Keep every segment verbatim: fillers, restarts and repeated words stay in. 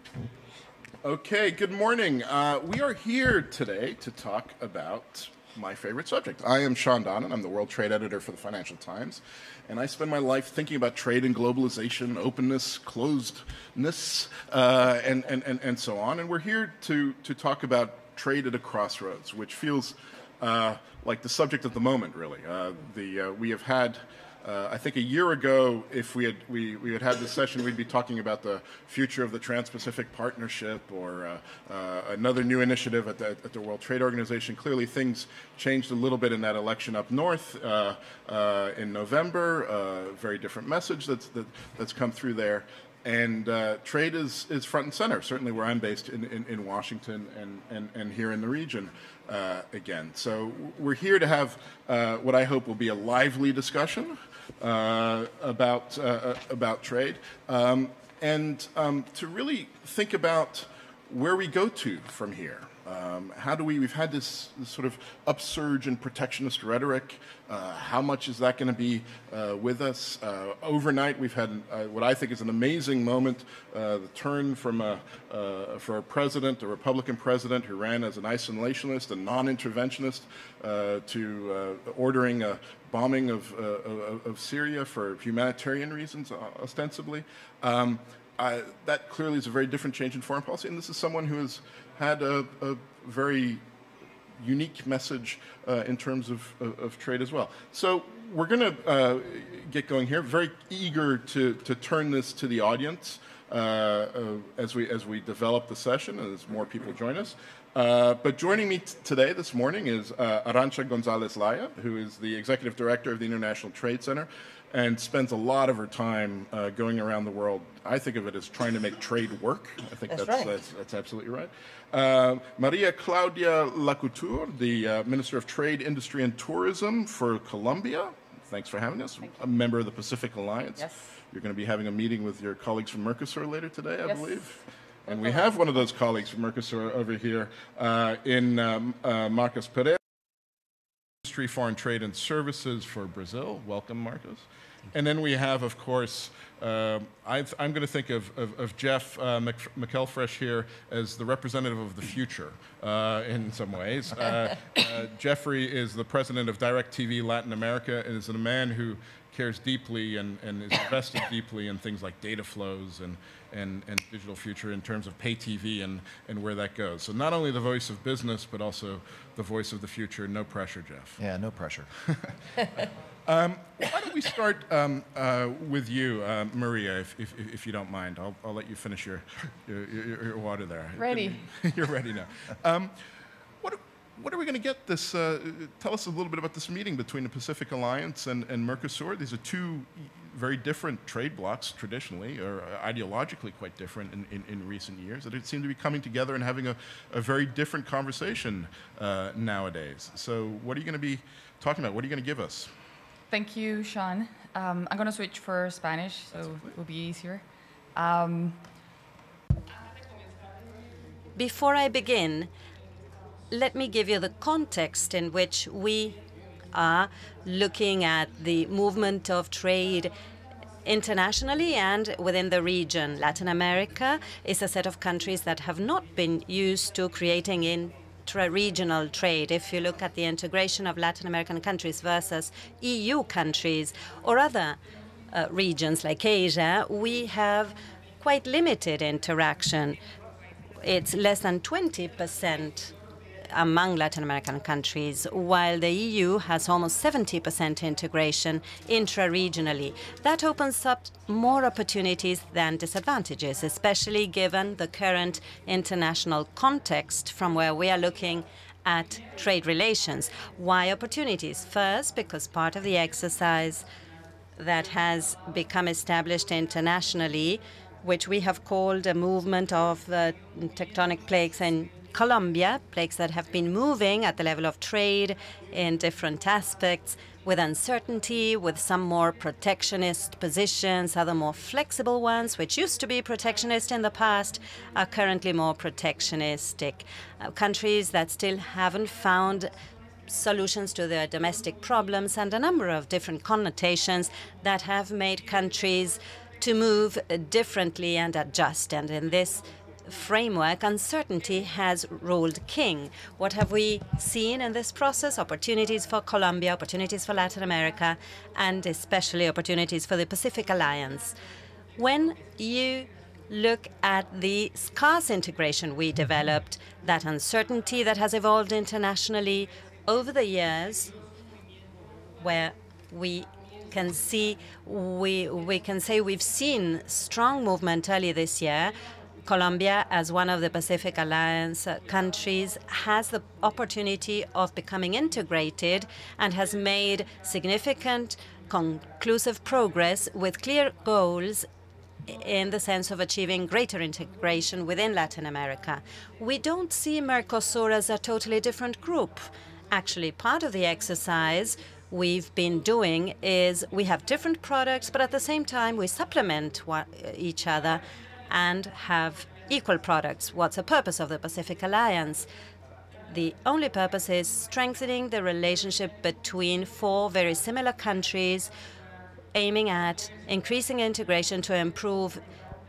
Okay, good morning. Uh, we are here today to talk about my favorite subject. I am Shawn Donnan. I'm the World Trade Editor for the Financial Times, and I spend my life thinking about trade and globalization, openness, closedness, uh, and, and, and, and so on. And we're here to, to talk about trade at a crossroads, which feels uh, like the subject of the moment, really. Uh, the, uh, we have had... Uh, I think a year ago, if we had we, we had had this session, we'd be talking about the future of the Trans-Pacific Partnership or uh, uh, another new initiative at the, at the World Trade Organization. Clearly, things changed a little bit in that election up north uh, uh, in November. Uh, very different message that's that, that's come through there. And uh, trade is, is front and center, certainly where I'm based in, in, in Washington and, and, and here in the region uh, again. So we're here to have uh, what I hope will be a lively discussion uh, about, uh, about trade um, and um, to really think about where we go to from here. Um, how do we, we've had this, this sort of upsurge in protectionist rhetoric. Uh, how much is that going to be uh, with us? Uh, overnight, we've had uh, what I think is an amazing moment, uh, the turn from a, uh, for a president, a Republican president who ran as an isolationist, a non-interventionist, uh, to uh, ordering a bombing of, uh, of, of Syria for humanitarian reasons, ostensibly. Um, I, that clearly is a very different change in foreign policy, and this is someone who has had a, a very unique message uh, in terms of, of, of trade as well. So we're going to uh, get going here. Very eager to, to turn this to the audience uh, uh, as we as we develop the session, as more people join us. Uh, but joining me t today, this morning, is uh, Arancha Gonzalez Laya, who is the Executive Director of the International Trade Center and spends a lot of her time uh, going around the world. I think of it as trying to make trade work. I think that's, that's, right. that's, that's absolutely right. Uh, Maria Claudia Lacouture, the uh, Minister of Trade, Industry, and Tourism for Colombia. Thanks for having us. A member of the Pacific Alliance. Yes. You're going to be having a meeting with your colleagues from Mercosur later today, I yes. believe. And we have one of those colleagues from Mercosur over here uh, in um, uh, Marcos Pereira, Industry, Foreign Trade and Services for Brazil. Welcome, Marcos. And then we have, of course, uh, I've, I'm going to think of, of, of Jeff uh, McElfresh here as the representative of the future uh, in some ways. Uh, uh, Jeffery is the president of DIRECTV Latin America and is a man who cares deeply and, and is invested deeply in things like data flows and, and, and digital future in terms of pay T V and, and where that goes. So not only the voice of business, but also the voice of the future. No pressure, Jeff. Yeah, no pressure. Um, why don't we start um, uh, with you, uh, Maria, if, if, if you don't mind. I'll, I'll let you finish your, your, your, your water there. Ready. You're ready now. Um, what, what are we going to get this? Uh, tell us a little bit about this meeting between the Pacific Alliance and, and Mercosur. These are two very different trade blocs traditionally, or ideologically quite different in, in, in recent years, that seem to be coming together and having a, a very different conversation uh, nowadays. So what are you going to be talking about? What are you going to give us? Thank you, Shawn. Um, I'm going to switch for Spanish, so it will be easier. Um, Before I begin, let me give you the context in which we are looking at the movement of trade internationally and within the region. Latin America is a set of countries that have not been used to creating in regional trade. If you look at the integration of Latin American countries versus E U countries or other uh, regions like Asia, we have quite limited interaction. It's less than twenty percent among Latin American countries, while the E U has almost seventy percent integration intra-regionally. That opens up more opportunities than disadvantages, especially given the current international context from where we are looking at trade relations. Why opportunities? First, because part of the exercise that has become established internationally, which we have called a movement of uh, tectonic plates in Colombia, plates that have been moving at the level of trade in different aspects, with uncertainty, with some more protectionist positions, other more flexible ones, which used to be protectionist in the past, are currently more protectionistic. Uh, countries that still haven't found solutions to their domestic problems, and a number of different connotations that have made countries to move differently and adjust. And in this framework, uncertainty has ruled king. What have we seen in this process? Opportunities for Colombia, opportunities for Latin America, and especially opportunities for the Pacific Alliance. When you look at the scarce integration we developed, that uncertainty that has evolved internationally over the years, where we can see, we, we can say we've seen strong movement early this year. Colombia, as one of the Pacific Alliance countries, has the opportunity of becoming integrated and has made significant, conclusive progress with clear goals in the sense of achieving greater integration within Latin America. We don't see Mercosur as a totally different group. Actually, part of the exercise we've been doing is we have different products, but at the same time we supplement one, each other and have equal products. What's the purpose of the Pacific Alliance? The only purpose is strengthening the relationship between four very similar countries, aiming at increasing integration to improve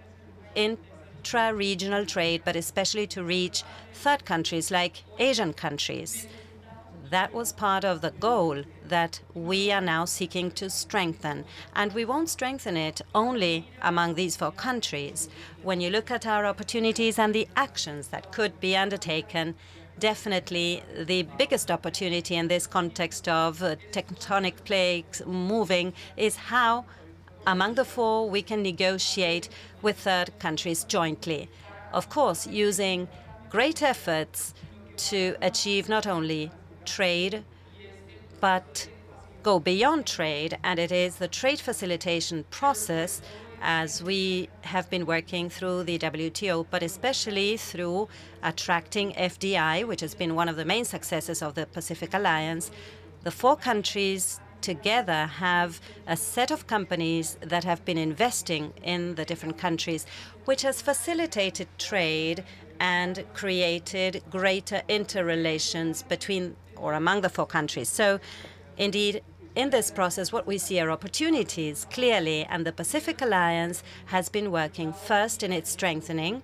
intra-regional trade, but especially to reach third countries like Asian countries. That was part of the goal that we are now seeking to strengthen. And we won't strengthen it only among these four countries. When you look at our opportunities and the actions that could be undertaken, definitely the biggest opportunity in this context of uh, tectonic plates moving is how, among the four, we can negotiate with third countries jointly. Of course, using great efforts to achieve not only trade, but go beyond trade, and it is the trade facilitation process as we have been working through the W T O, but especially through attracting F D I, which has been one of the main successes of the Pacific Alliance. The four countries together have a set of companies that have been investing in the different countries, which has facilitated trade and created greater interrelations between or among the four countries. So, indeed, in this process, what we see are opportunities, clearly, and the Pacific Alliance has been working first in its strengthening.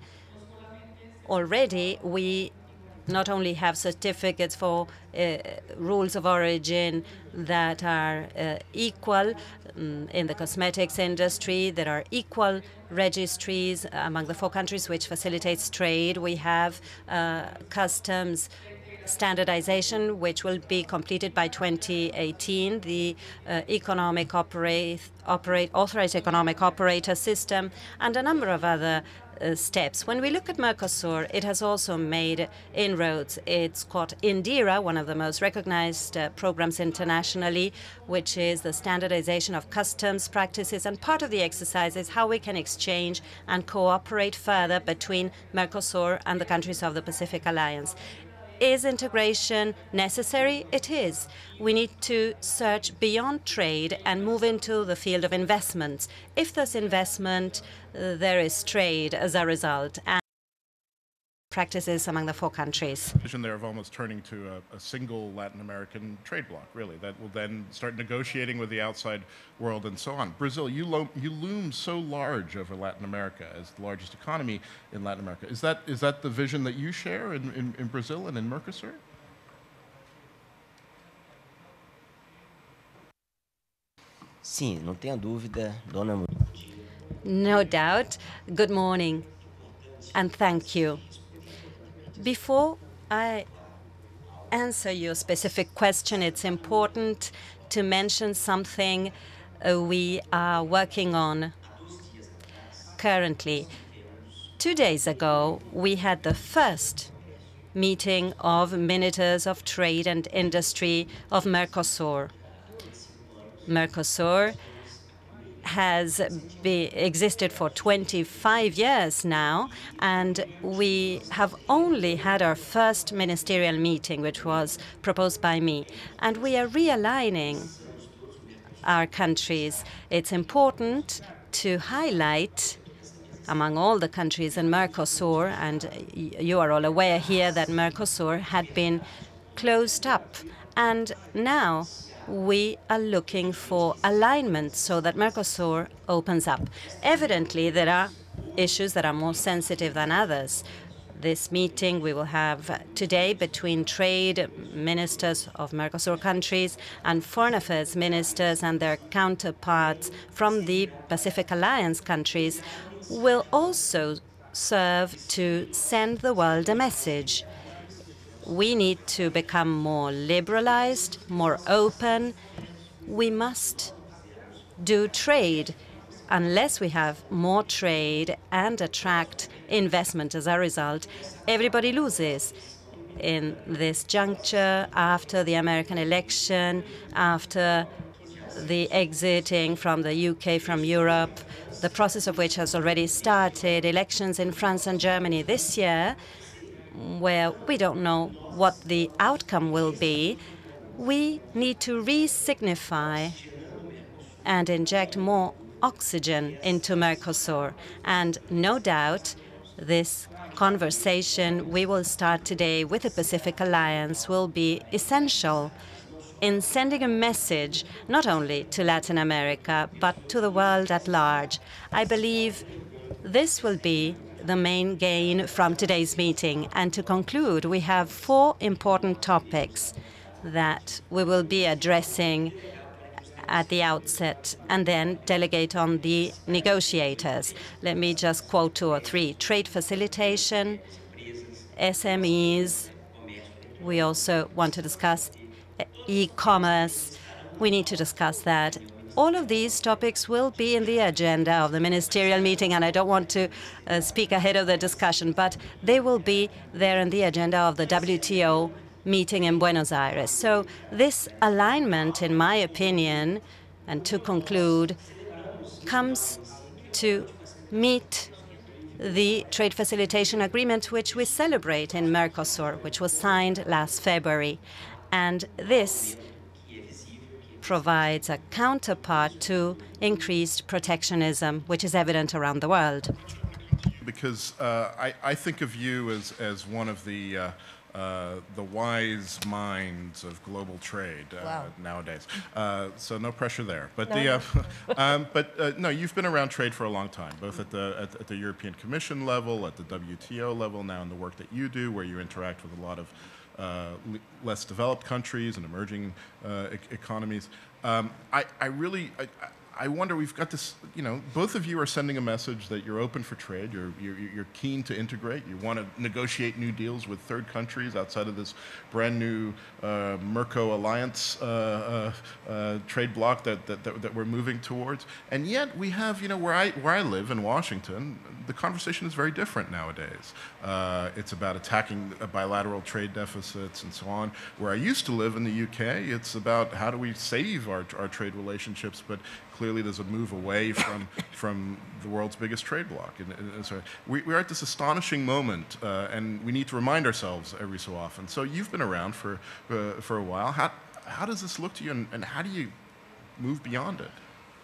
Already, we not only have certificates for uh, rules of origin that are uh, equal um, in the cosmetics industry, there are equal registries among the four countries, which facilitates trade. We have uh, customs standardization, which will be completed by twenty eighteen, the uh, economic operate, operate, authorized economic operator system, and a number of other uh, steps. When we look at Mercosur, it has also made inroads. It's got INDIRA, one of the most recognized uh, programs internationally, which is the standardization of customs practices, and part of the exercise is how we can exchange and cooperate further between Mercosur and the countries of the Pacific Alliance. Is integration necessary? It is. We need to search beyond trade and move into the field of investments. If there's investment, uh, there is trade as a result, and practices among the four countries. Vision there of almost turning to a, a single Latin American trade bloc, really, that will then start negotiating with the outside world and so on. Brazil, you, lo you loom so large over Latin America as the largest economy in Latin America. Is that, is that the vision that you share in, in, in Brazil and in Mercosur? Sim, não tenha dúvida, dona. No doubt. Good morning, and thank you. Before I answer your specific question, it's important to mention something uh, we are working on currently. Two days ago, we had the first meeting of Ministers of Trade and Industry of Mercosur. Mercosur has be, existed for twenty-five years now, and we have only had our first ministerial meeting, which was proposed by me. And we are realigning our countries. It's important to highlight, among all the countries in Mercosur, and you are all aware here that Mercosur had been closed up, and now we are looking for alignment so that Mercosur opens up. Evidently, there are issues that are more sensitive than others. This meeting we will have today between trade ministers of Mercosur countries and foreign affairs ministers and their counterparts from the Pacific Alliance countries will also serve to send the world a message. We need to become more liberalized, more open. We must do trade. Unless we have more trade and attract investment as a result, everybody loses. In this juncture, after the American election, after the exiting from the U K from Europe, the process of which has already started, elections in France and Germany this year, where we don't know what the outcome will be, we need to re-signify and inject more oxygen into Mercosur. And no doubt, this conversation we will start today with the Pacific Alliance will be essential in sending a message not only to Latin America, but to the world at large. I believe this will be the main gain from today's meeting. And to conclude, we have four important topics that we will be addressing at the outset and then delegate on the negotiators. Let me just quote two or three. Trade facilitation, S M Es. We also want to discuss e-commerce. We need to discuss that. All of these topics will be in the agenda of the ministerial meeting, and I don't want to uh, speak ahead of the discussion, but they will be there in the agenda of the W T O meeting in Buenos Aires. So this alignment, in my opinion, and to conclude, comes to meet the Trade Facilitation Agreement, which we celebrate in Mercosur, which was signed last February. And this provides a counterpart to increased protectionism, which is evident around the world. Because uh, I, I think of you as, as one of the uh, Uh, the wise minds of global trade uh, Wow. nowadays. Uh, so no pressure there. But No, the no. uh, um, but uh, no, you've been around trade for a long time, both at the at, at the European Commission level, at the W T O level, now in the work that you do, where you interact with a lot of uh, less developed countries and emerging uh, e economies. Um, I, I really. I, I wonder, we've got this, you know, both of you are sending a message that you're open for trade, you're, you're, you're keen to integrate, you want to negotiate new deals with third countries outside of this brand new uh, Merco alliance uh, uh, uh, trade bloc that, that, that, that we're moving towards. And yet we have, you know, where I, where I live in Washington, the conversation is very different nowadays. Uh, it's about attacking bilateral trade deficits and so on. Where I used to live in the U K, it's about how do we save our, our trade relationships, but clearly there's a move away from, from the world's biggest trade bloc. And, and so we, we're at this astonishing moment, uh, and we need to remind ourselves every so often. So you've been around for, uh, for a while. How, how does this look to you, and, and how do you move beyond it?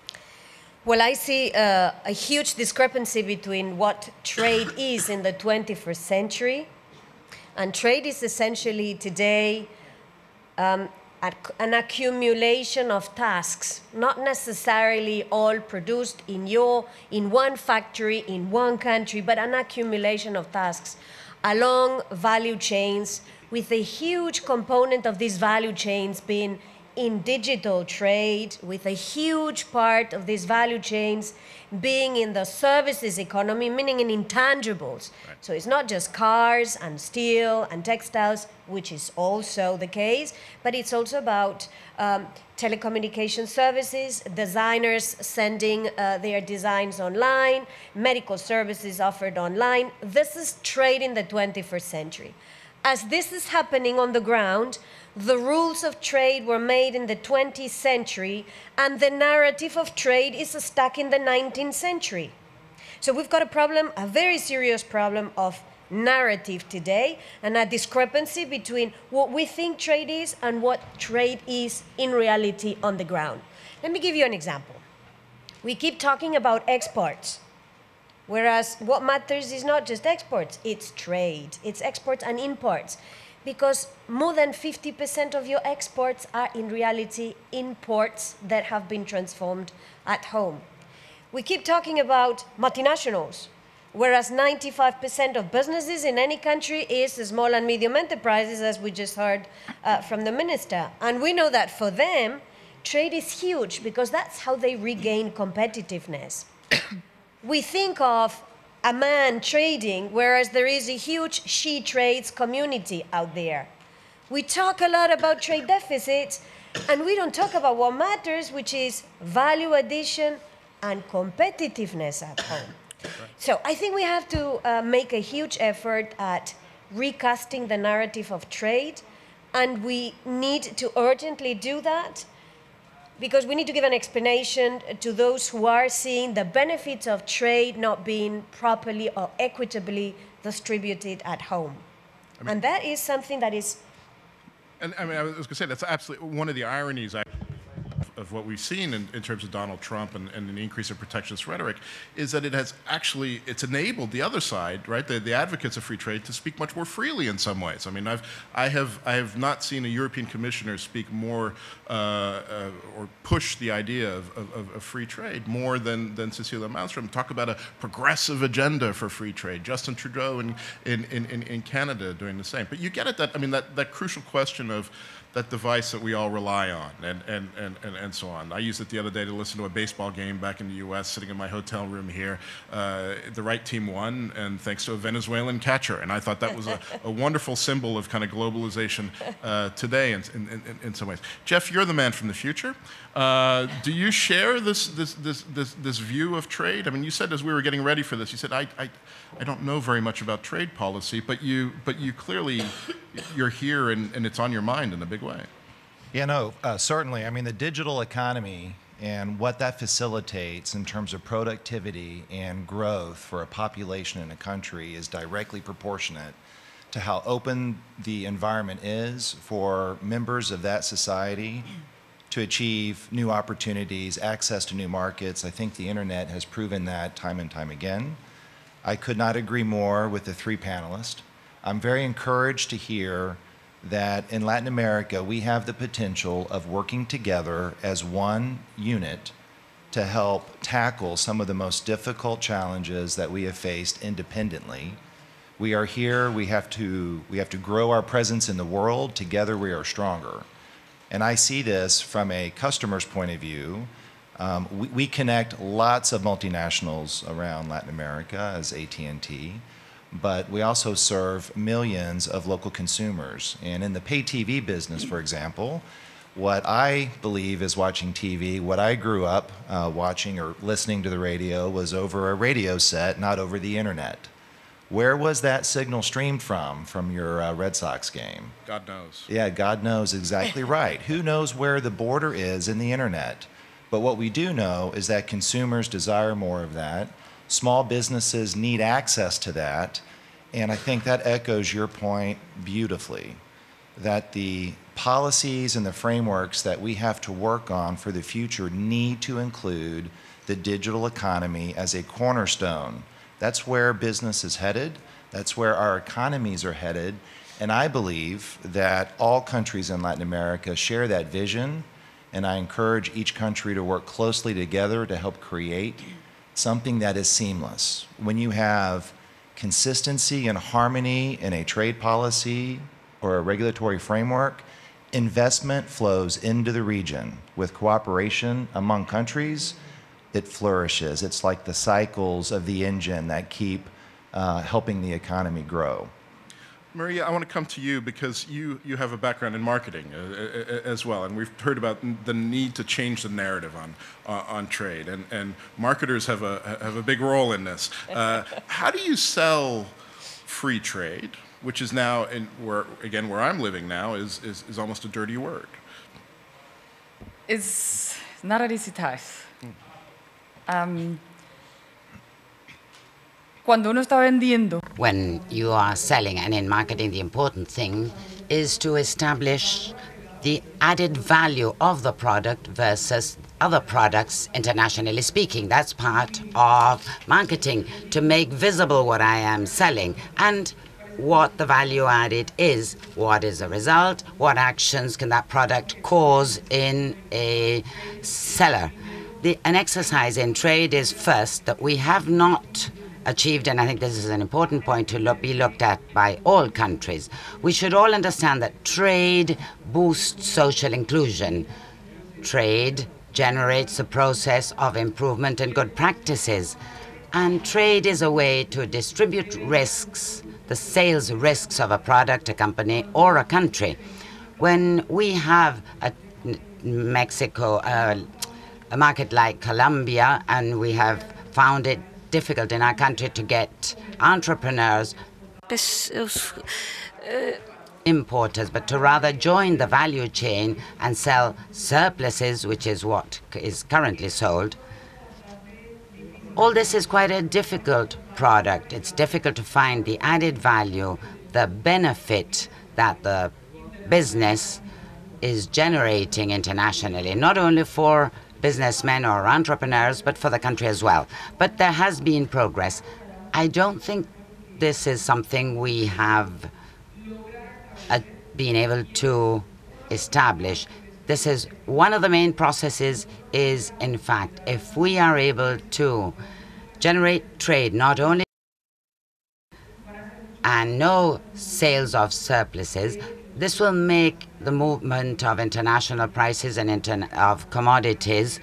Well, I see uh, a huge discrepancy between what trade is in the twenty-first century. And trade is essentially today um, an accumulation of tasks, not necessarily all produced in your, in one factory, in one country, but an accumulation of tasks along value chains, with a huge component of these value chains being in digital trade, with a huge part of these value chains being in the services economy, meaning in intangibles. Right. So it's not just cars and steel and textiles, which is also the case, but it's also about um, telecommunication services, designers sending uh, their designs online, medical services offered online. This is trade in the twenty-first century. As this is happening on the ground, the rules of trade were made in the twentieth century, and the narrative of trade is stuck in the nineteenth century. So we've got a problem, a very serious problem of narrative today, and a discrepancy between what we think trade is and what trade is in reality on the ground. Let me give you an example. We keep talking about exports, whereas what matters is not just exports, it's trade, it's exports and imports. Because more than fifty percent of your exports are in reality imports that have been transformed at home. We keep talking about multinationals, whereas ninety-five percent of businesses in any country is small and medium enterprises, as we just heard uh, from the minister. And we know that for them, trade is huge because that's how they regain competitiveness. We think of a man trading, whereas there is a huge she trades community out there. We talk a lot about trade deficits, and we don't talk about what matters, which is value addition and competitiveness at home. So I think we have to uh, make a huge effort at recasting the narrative of trade, and we need to urgently do that because we need to give an explanation to those who are seeing the benefits of trade not being properly or equitably distributed at home. I mean, and that is something that is... And I mean, I was going to say, that's absolutely one of the ironies I of what we've seen in, in terms of Donald Trump and, and an increase of protectionist rhetoric is that it has actually, it's enabled the other side, right, the, the advocates of free trade to speak much more freely in some ways. I mean, I've, I have, I have not seen a European commissioner speak more uh, uh, or push the idea of, of, of free trade more than, than Cecilia Malmström. Talk about a progressive agenda for free trade. Justin Trudeau in, in, in, in Canada doing the same. But you get at that, I mean, that, that crucial question of that device that we all rely on, and, and, and, and, and so on. I used it the other day to listen to a baseball game back in the U S, sitting in my hotel room here. Uh, the right team won, and thanks to a Venezuelan catcher. And I thought that was a, a wonderful symbol of kind of globalization uh, today in, in, in, in some ways. Jeff, you're the man from the future. Uh, do you share this, this, this, this, this view of trade? I mean, you said as we were getting ready for this, you said, I, I, I don't know very much about trade policy, but you, but you clearly, you're here and, and it's on your mind in a big way. Yeah, no, uh, certainly. I mean, the digital economy and what that facilitates in terms of productivity and growth for a population in a country is directly proportionate to how open the environment is for members of that society to achieve new opportunities, access to new markets. I think the internet has proven that time and time again. I could not agree more with the three panelists. I'm very encouraged to hear that in Latin America, we have the potential of working together as one unit to help tackle some of the most difficult challenges that we have faced independently. We are here, we have to, we have to grow our presence in the world. Together we are stronger. And I see this from a customer's point of view. Um, we, we connect lots of multinationals around Latin America as A T and T, but we also serve millions of local consumers. And in the pay T V business, for example, what I believe is watching T V, what I grew up uh, watching or listening to the radio was over a radio set, not over the internet. Where was that signal streamed from, from your uh, Red Sox game? God knows. Yeah, God knows, exactly right. Who knows where the border is in the internet? But what we do know is that consumers desire more of that. Small businesses need access to that. And I think that echoes your point beautifully, that the policies and the frameworks that we have to work on for the future need to include the digital economy as a cornerstone. That's where business is headed. That's where our economies are headed. And I believe that all countries in Latin America share that vision. And I encourage each country to work closely together to help create something that is seamless. When you have consistency and harmony in a trade policy or a regulatory framework, investment flows into the region. With cooperation among countries, it flourishes. It's like the cycles of the engine that keep uh, helping the economy grow. Maria, I want to come to you because you, you have a background in marketing uh, as well, and we've heard about the need to change the narrative on uh, on trade, and, and marketers have a have a big role in this. Uh, how do you sell free trade, which is now, in where again where I'm living now, is is, is almost a dirty word? It's not an easy task. Um, Cuando uno está vendiendo, when you are selling and in marketing, the important thing is to establish the added value of the product versus other products, internationally speaking. That's part of marketing, to make visible what I am selling and what the value added is, what is the result, what actions can that product cause in a seller. The, an exercise in trade is first that we have not achieved, and I think this is an important point to look, be looked at by all countries. We should all understand that trade boosts social inclusion. Trade generates a process of improvement and good practices. And trade is a way to distribute risks, the sales risks of a product, a company, or a country. When we have a Mexico, uh, a market like Colombia, and we have found it difficult in our country to get entrepreneurs, importers, but to rather join the value chain and sell surpluses, which is what is currently sold. All this is quite a difficult product. It's difficult to find the added value, the benefit that the business is generating internationally, not only for businessmen or entrepreneurs, but for the country as well. But there has been progress. I don't think this is something we have uh, been able to establish. This is one of the main processes is, in fact, if we are able to generate trade, not only and no sales of surpluses, this will make the movement of international prices and inter of commodities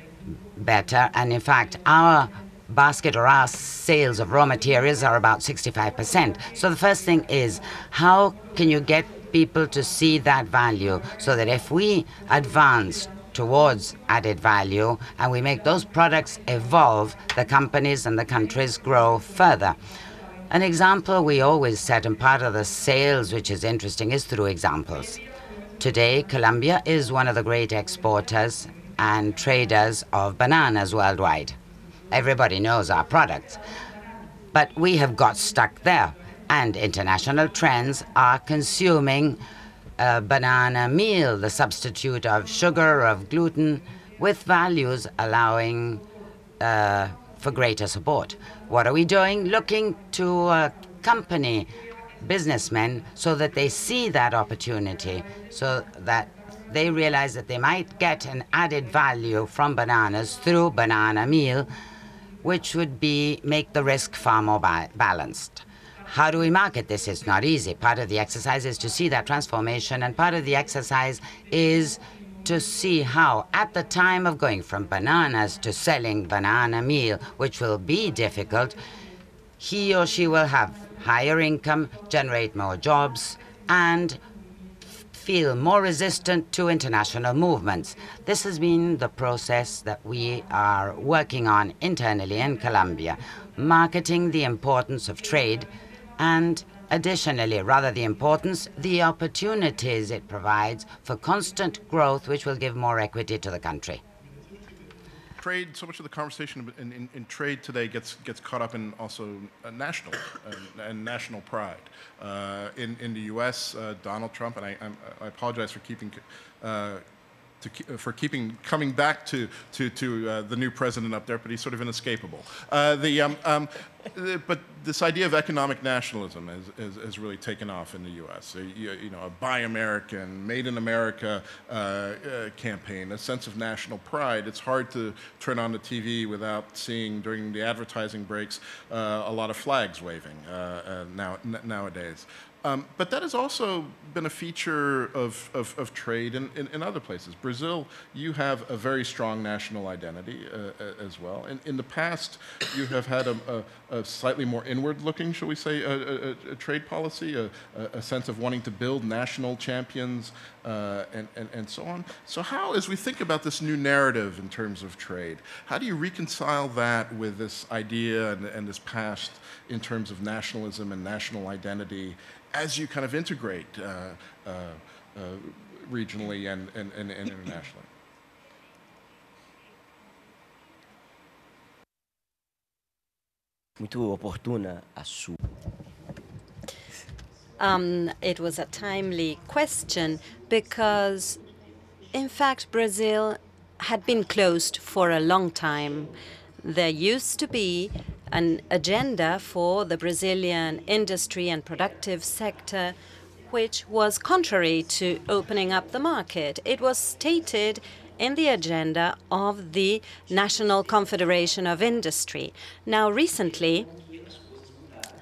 better. And in fact, our basket or our sales of raw materials are about sixty-five percent. So the first thing is, how can you get people to see that value so that if we advance towards added value and we make those products evolve, the companies and the countries grow further. An example we always set, and part of the sales which is interesting, is through examples. Today, Colombia is one of the great exporters and traders of bananas worldwide. Everybody knows our products. But we have got stuck there, and international trends are consuming uh, banana meal, the substitute of sugar, of gluten, with values allowing uh, for greater support. What are we doing? Looking to accompany businessmen so that they see that opportunity, so that they realize that they might get an added value from bananas through banana meal, which would be make the risk far more ba balanced. How do we market this? It's not easy. Part of the exercise is to see that transformation, and part of the exercise is to see how, at the time of going from bananas to selling banana meal, which will be difficult, he or she will have higher income, generate more jobs, and feel more resistant to international movements. This has been the process that we are working on internally in Colombia, marketing the importance of trade, and additionally, rather the importance, the opportunities it provides for constant growth, which will give more equity to the country. Trade, so much of the conversation in, in, in trade today gets gets caught up in also uh, national uh, and national pride. Uh, in in the U S, uh, Donald Trump, and I, I'm, I apologize for keeping. Uh, To, for keeping coming back to to to uh, the new president up there, but he's sort of inescapable. Uh, the um, um, the, but this idea of economic nationalism has, has, has really taken off in the U S. So, you, you know, a Buy American, Made in America uh, uh, campaign, a sense of national pride. It's hard to turn on the T V without seeing during the advertising breaks uh, a lot of flags waving uh, uh, now n nowadays. Um, but that has also been a feature of, of, of trade in, in, in other places. Brazil, you have a very strong national identity uh, as well. In, in the past, you have had a, a, a slightly more inward-looking, shall we say, a, a, a trade policy, a, a sense of wanting to build national champions uh, and, and, and so on. So how, as we think about this new narrative in terms of trade, how do you reconcile that with this idea and, and this past in terms of nationalism and national identity as you kind of integrate uh, uh, uh, regionally and, and, and internationally? Muito oportuna a sua. Um, it was a timely question because, in fact, Brazil had been closed for a long time. There used to be an agenda for the Brazilian industry and productive sector which was contrary to opening up the market. It was stated in the agenda of the National Confederation of Industry. Now, recently,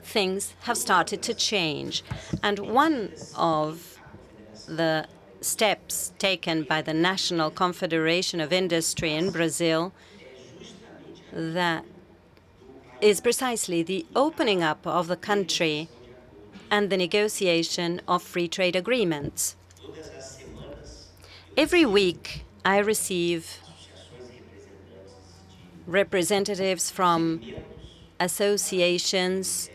things have started to change. And one of the steps taken by the National Confederation of Industry in Brazil that is precisely the opening up of the country and the negotiation of free trade agreements. Every week, I receive representatives from associations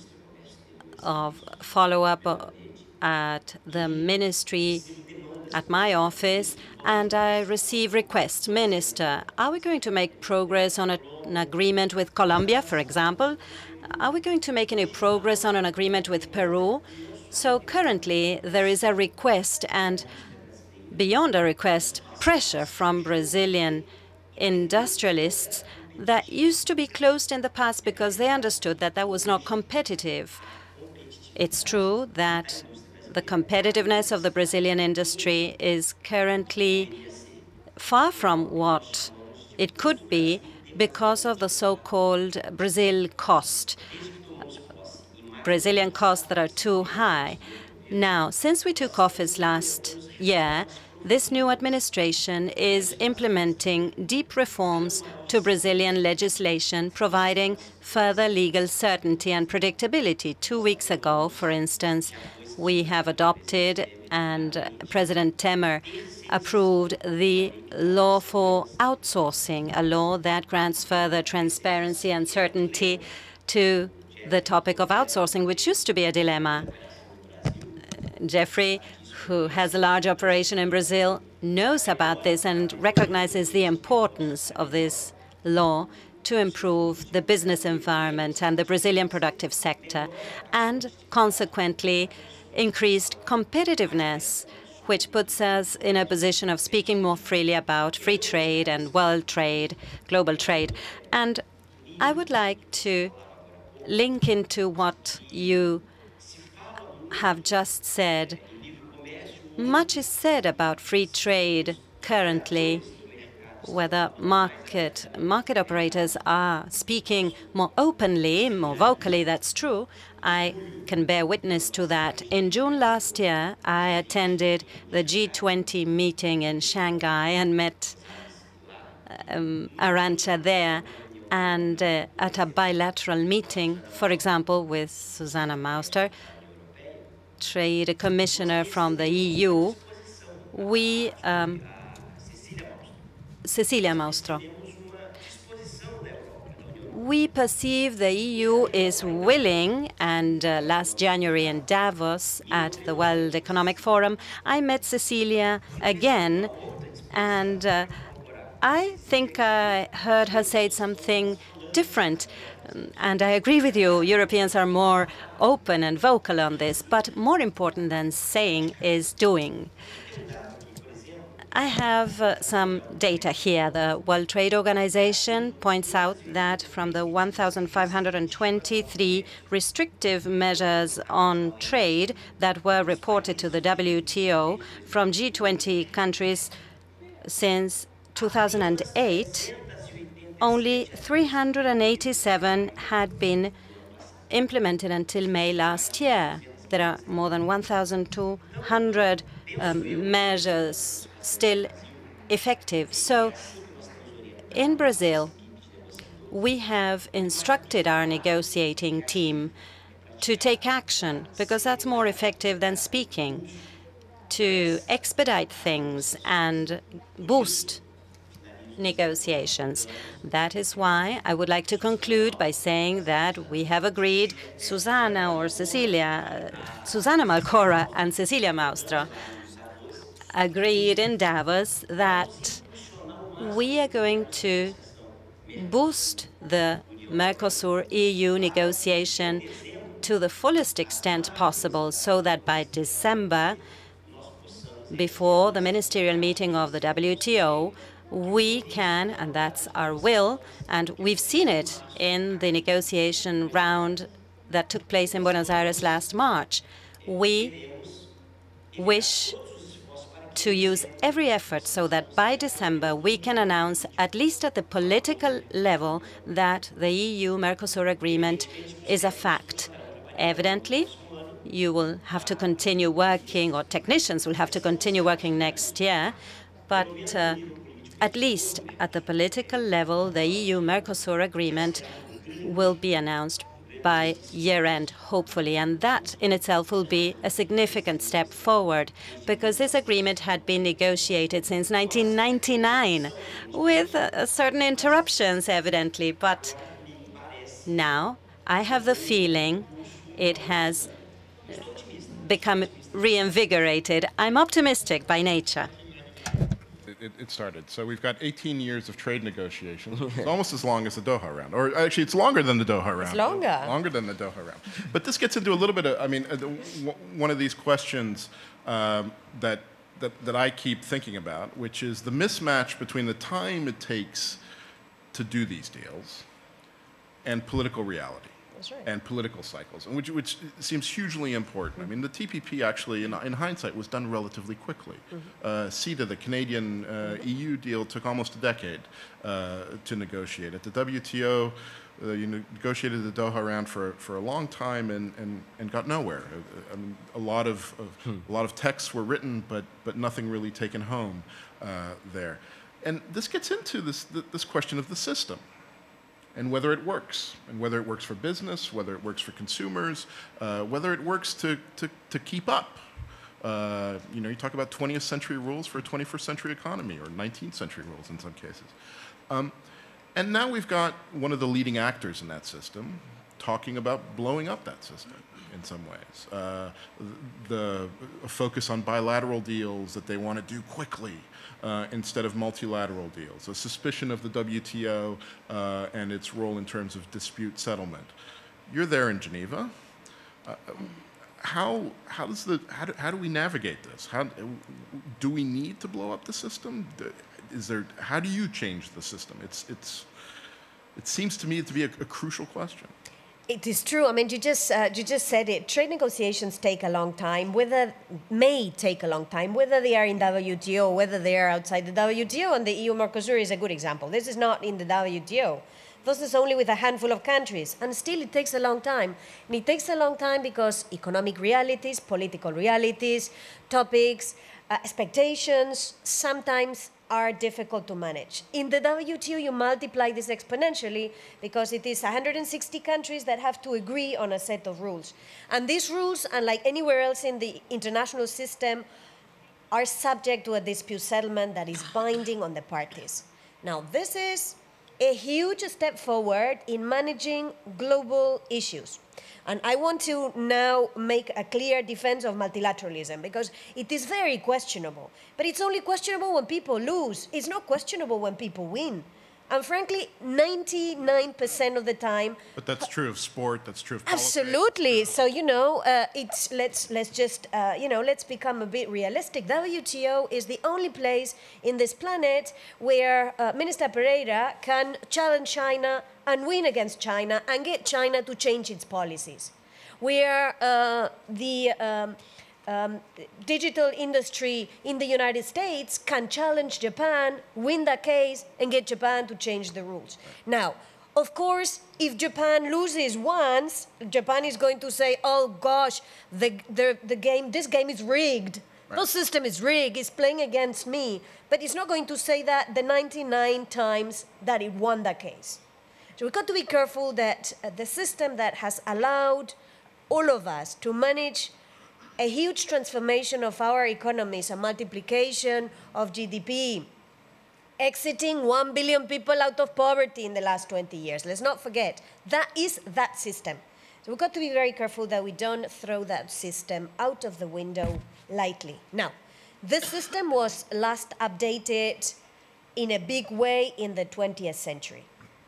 of follow-up at the ministry, at my office, and I receive requests. Minister, are we going to make progress on a, an agreement with Colombia, for example? Are we going to make any progress on an agreement with Peru? So currently, there is a request, and beyond a request, pressure from Brazilian industrialists that used to be closed in the past because they understood that that was not competitive. It's true that the competitiveness of the Brazilian industry is currently far from what it could be because of the so-called Brazil cost, Brazilian costs that are too high. Now, since we took office last year, this new administration is implementing deep reforms to Brazilian legislation, providing further legal certainty and predictability. Two weeks ago, for instance, we have adopted, and President Temer approved, the law for outsourcing, a law that grants further transparency and certainty to the topic of outsourcing, which used to be a dilemma. Jeffery, who has a large operation in Brazil, knows about this and recognizes the importance of this law to improve the business environment and the Brazilian productive sector, and consequently increased competitiveness, which puts us in a position of speaking more freely about free trade and world trade, global trade. And I would like to link into what you have just said. Much is said about free trade currently, whether market market operators are speaking more openly, more vocally. That's true. I can bear witness to that. In June last year, I attended the G twenty meeting in Shanghai and met um, Arancha there, and uh, at a bilateral meeting, for example, with Susanna Mauster, Trade Commissioner from the E U, we, um, Cecilia Maustro, we perceive the E U is willing, and uh, last January in Davos at the World Economic Forum, I met Cecilia again, and uh, I think I heard her say something different. And I agree with you, Europeans are more open and vocal on this, but more important than saying is doing. I have uh, some data here. The World Trade Organization points out that from the one thousand five hundred twenty-three restrictive measures on trade that were reported to the W T O from G twenty countries since two thousand eight, only three hundred eighty-seven had been implemented until May last year. There are more than one thousand two hundred um, measures still effective. So in Brazil, we have instructed our negotiating team to take action, because that's more effective than speaking, to expedite things and boost negotiations. That is why I would like to conclude by saying that we have agreed, Susanna or Cecilia, uh, Susanna Malcora and Cecilia Maustro, agreed in Davos that we are going to boost the Mercosur-E U negotiation to the fullest extent possible, so that by December, before the ministerial meeting of the W T O, we can, and that's our will, and we've seen it in the negotiation round that took place in Buenos Aires last March, we wish to use every effort so that by December we can announce, at least at the political level, that the E U-Mercosur agreement is a fact. Evidently, you will have to continue working, or technicians will have to continue working next year, but uh, at least at the political level, the E U-Mercosur agreement will be announced by year-end, hopefully, and that in itself will be a significant step forward, because this agreement had been negotiated since nineteen ninety-nine, with uh, certain interruptions, evidently, but now I have the feeling it has become reinvigorated. I'm optimistic by nature. It, it started. So we've got eighteen years of trade negotiations. It's almost as long as the Doha round. Or actually, it's longer than the Doha round. It's longer. Longer than the Doha round. But this gets into a little bit of, I mean, uh, w one of these questions um, that, that, that I keep thinking about, which is the mismatch between the time it takes to do these deals and political reality. That's right. And political cycles, and which, which seems hugely important. I mean, the T P P actually, in, in hindsight, was done relatively quickly. Mm-hmm. uh, CETA, the Canadian uh, E U deal, took almost a decade uh, to negotiate. At the W T O, uh, you negotiated the Doha round for, for a long time and, and, and got nowhere. I mean, a lot of, of hmm. a lot of texts were written, but but nothing really taken home uh, there. And this gets into this this question of the system, and whether it works, and whether it works for business, whether it works for consumers, uh, whether it works to, to, to keep up. Uh, you know, you talk about twentieth century rules for a twenty-first century economy, or nineteenth century rules in some cases. Um, and now we've got one of the leading actors in that system talking about blowing up that system in some ways. Uh, the a focus on bilateral deals that they want to do quickly, Uh, instead of multilateral deals, a suspicion of the W T O uh, and its role in terms of dispute settlement. You're there in Geneva. Uh, how, how, does the, how, do, how do we navigate this? How, do we need to blow up the system? Is there, how do you change the system? It's, it's, it seems to me to be a, a crucial question. It is true. I mean, you just uh, you just said it. Trade negotiations take a long time. Whether may take a long time, whether they are in W T O, whether they are outside the W T O, and the E U-Mercosur is a good example. This is not in the W T O. This is only with a handful of countries, and still it takes a long time. And it takes a long time because economic realities, political realities, topics, uh, expectations sometimes are difficult to manage. In the W T O, you multiply this exponentially because it is one hundred sixty countries that have to agree on a set of rules. And these rules, unlike anywhere else in the international system, are subject to a dispute settlement that is binding on the parties. Now, this is a huge step forward in managing global issues. And I want to now make a clear defense of multilateralism, because it is very questionable. But it's only questionable when people lose. It's not questionable when people win. And frankly, ninety-nine percent of the time... But that's true of sport, that's true of politics. Absolutely. So, you know, uh, it's, let's, let's just, uh, you know, let's become a bit realistic. W T O is the only place in this planet where uh, Minister Pereira can challenge China and win against China and get China to change its policies. Where uh, the... Um, Um, digital industry in the United States can challenge Japan, win that case, and get Japan to change the rules. Now, of course, if Japan loses once, Japan is going to say, oh gosh, the, the, the game, this game is rigged. Right. The system is rigged, it's playing against me. But it's not going to say that the ninety-nine times that it won that case. So we've got to be careful that uh, the system that has allowed all of us to manage a huge transformation of our economies, a multiplication of G D P, exiting one billion people out of poverty in the last twenty years. Let's not forget, that is that system. So we've got to be very careful that we don't throw that system out of the window lightly. Now, this system was last updated in a big way in the twentieth century.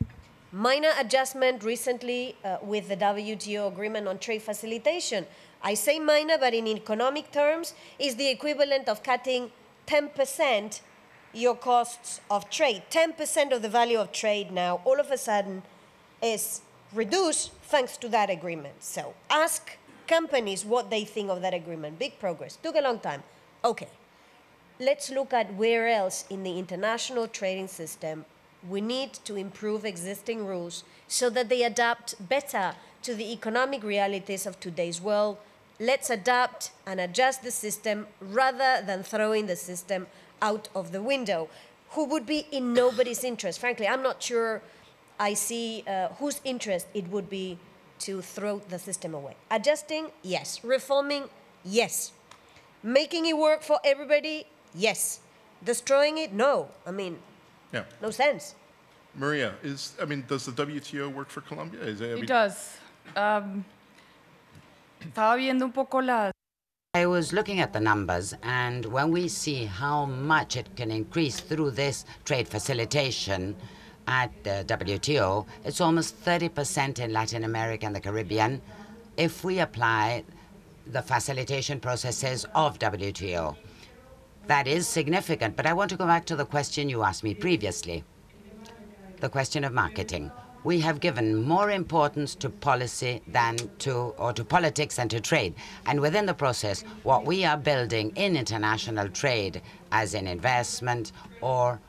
Minor adjustment recently uh, with the W T O agreement on trade facilitation. I say minor, but in economic terms, is the equivalent of cutting ten percent your costs of trade. ten percent of the value of trade now, all of a sudden, is reduced thanks to that agreement. So ask companies what they think of that agreement. Big progress. Took a long time. Okay. Let's look at where else in the international trading system we need to improve existing rules so that they adapt better to the economic realities of today's world. Let's adapt and adjust the system rather than throwing the system out of the window, who would be in nobody's interest. Frankly, I'm not sure I see uh, whose interest it would be to throw the system away. Adjusting, yes. Reforming, yes. Making it work for everybody, yes. Destroying it, no. I mean, Yeah. no sense. Maria, is I mean, does the W T O work for Colombia? Is it, I mean, It does. Um, estaba viendo un poco las I was looking at the numbers, and when we see how much it can increase through this trade facilitation at the W T O, it's almost thirty percent in Latin America and the Caribbean if we apply the facilitation processes of W T O. That is significant, but I want to go back to the question you asked me previously, the question of marketing. We have given more importance to policy than to, or to politics than to trade. And within the process, what we are building in international trade, as in investment, or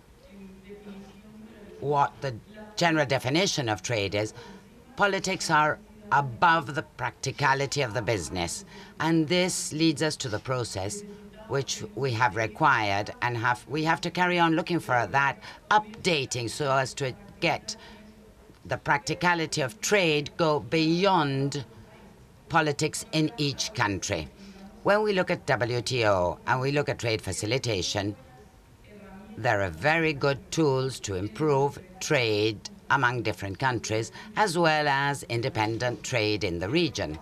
what the general definition of trade is, politics are above the practicality of the business. And this leads us to the process which we have required, and have we have to carry on looking for that updating so as to get the practicality of trade go beyond politics in each country. When we look at W T O and we look at trade facilitation, there are very good tools to improve trade among different countries, as well as independent trade in the region.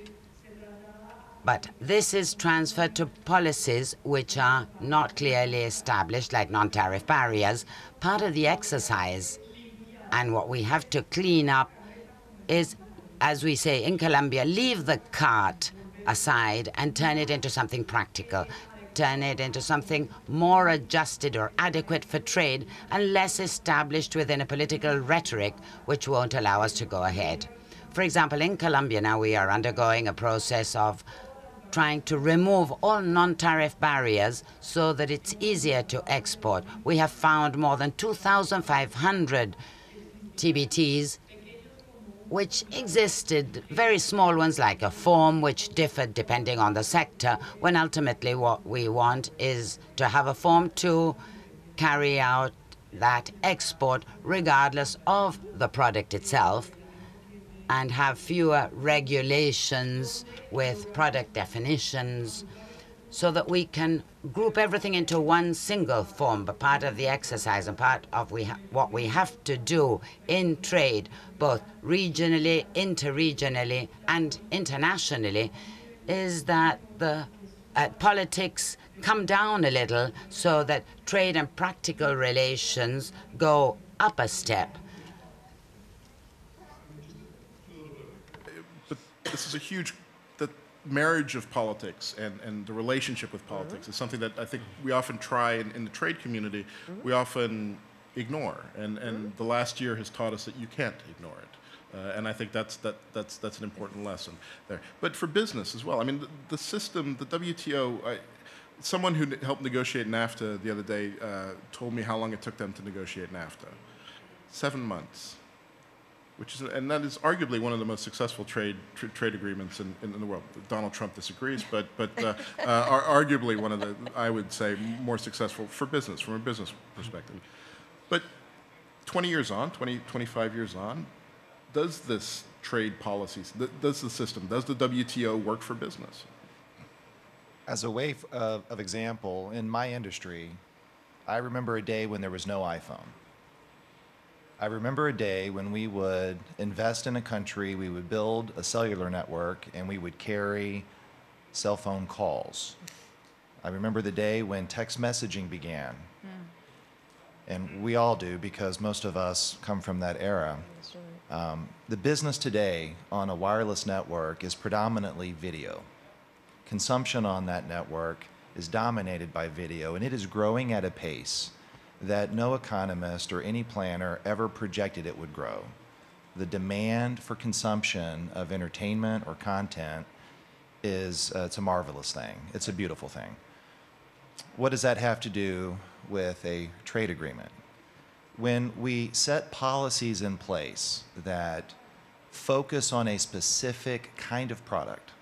But this is transferred to policies which are not clearly established, like non-tariff barriers. Part of the exercise and what we have to clean up is, as we say in Colombia, leave the cart aside and turn it into something practical. Turn it into something more adjusted or adequate for trade and less established within a political rhetoric which won't allow us to go ahead. For example, in Colombia now we are undergoing a process of trying to remove all non-tariff barriers so that it's easier to export. We have found more than two thousand five hundred T B Ts which existed, very small ones like a form which differed depending on the sector, when ultimately what we want is to have a form to carry out that export regardless of the product itself, and have fewer regulations with product definitions so that we can group everything into one single form. But part of the exercise and part of we what we have to do in trade, both regionally, interregionally, and internationally, is that the uh, politics come down a little so that trade and practical relations go up a step. But this is a huge, the marriage of politics and, and the relationship with politics mm-hmm. is something that I think we often try in, in the trade community, mm-hmm. we often ignore. And, and mm-hmm. the last year has taught us that you can't ignore it. Uh, and I think that's, that, that's, that's an important lesson there. But for business as well, I mean, the, the system, the W T O, I, someone who helped negotiate NAFTA the other day uh, told me how long it took them to negotiate NAFTA. Seven months. Which is, and that is arguably one of the most successful trade tr trade agreements in, in, in the world. Donald Trump disagrees, but but uh, uh, are arguably one of the, I would say, more successful for business, from a business perspective. But twenty years on, twenty, twenty-five years on, does this trade policies, th does the system, does the W T O work for business? As a way of, of example, in my industry, I remember a day when there was no iPhone. I remember a day when we would invest in a country, we would build a cellular network, and we would carry cell phone calls. I remember the day when text messaging began. Mm. And we all do, because most of us come from that era. Um, the business today on a wireless network is predominantly video. Consumption on that network is dominated by video, and it is growing at a pace that no economist or any planner ever projected it would grow. The demand for consumption of entertainment or content is uh, it's a marvelous thing. It's a beautiful thing. What does that have to do with a trade agreement? When we set policies in place that focus on a specific kind of product.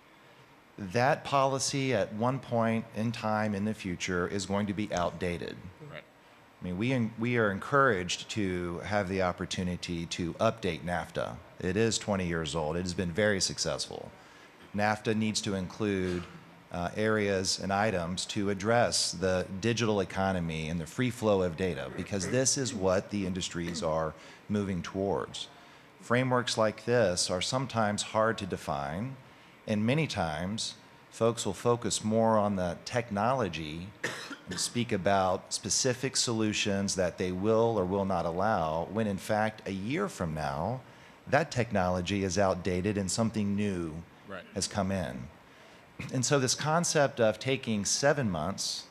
That policy at one point in time in the future is going to be outdated. Right. I mean, we, we are encouraged to have the opportunity to update NAFTA. It is twenty years old. It has been very successful. NAFTA needs to include uh, areas and items to address the digital economy and the free flow of data, because this is what the industries are moving towards. Frameworks like this are sometimes hard to define, and many times folks will focus more on the technology and speak about specific solutions that they will or will not allow, when in fact a year from now that technology is outdated and something new Right. has come in. And so this concept of taking seven months